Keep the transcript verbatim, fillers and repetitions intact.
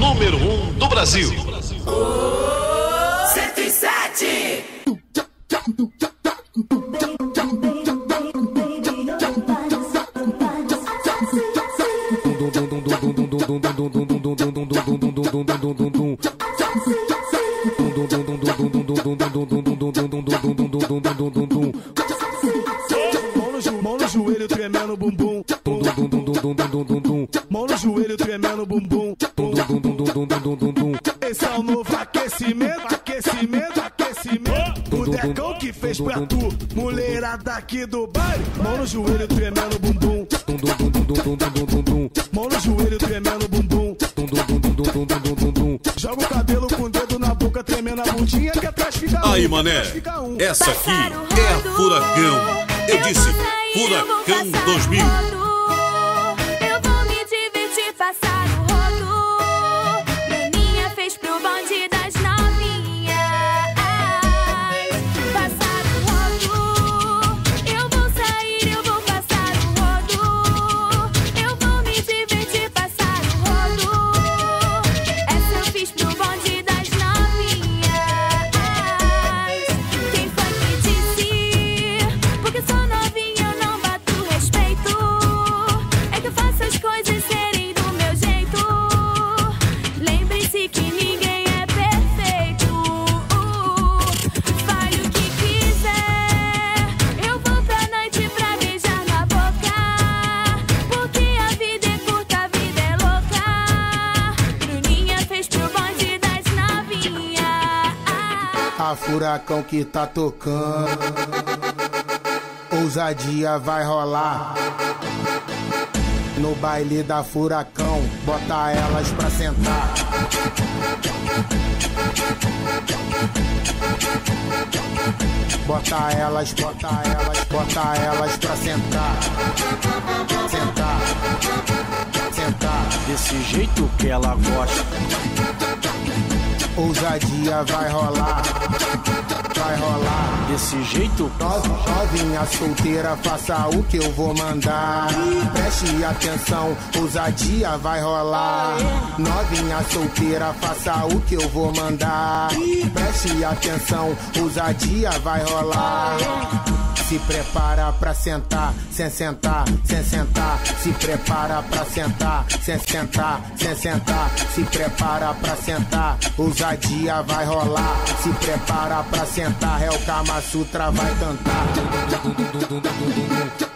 número um do Brasil. cento e sete. Mão no joelho tremendo bumbum. Mão no joelho tremendo bumbum. Esse é o novo aquecimento, aquecimento, aquecimento. O decão que fez pra tu, mulherada aqui do baile. Mão no joelho tremendo bumbum. Mão no joelho tremendo bumbum. Joga o cabelo com o dedo na boca, tremendo a bundinha que atrás fica um. Aí, mané, essa aqui é a Furacão. Eu disse Furacão dois mil. Eu vou me divertir, passar o rodo. Bruninha fez pro bonde das novinhas. Passar o rodo. Eu vou sair, eu vou passar o rodo. Eu vou me divertir, passar o rodo. Essa eu fiz pro bonde das novinhas. Quem foi que disse? Porque sou novinha, eu não bato respeito. É que eu faço as coisas serem do meu jeito. Lembre-se que ninguém é perfeito. Fale o que quiser. Eu vou pra noite pra beijar na boca. Porque a vida é curta, a vida é louca. Bruninha fez pro bonde das novinhas. A Furacão que tá tocando, ousadia vai rolar. No baile da Furacão, bota elas pra sentar. Bota elas, bota elas, bota elas pra sentar. Sentar, sentar. Desse jeito que ela gosta. Ousadia vai rolar, vai rolar. Desse jeito, novinha solteira, faça o que eu vou mandar. Preste atenção, ousadia vai rolar. Novinha solteira, faça o que eu vou mandar. Preste atenção, ousadia vai rolar. Se prepara pra sentar, sem sentar, sem sentar. Se prepara pra sentar, sem sentar, sem sentar. Se prepara pra sentar, ousadia vai rolar. Se prepara pra sentar, é o Kama Sutra vai cantar.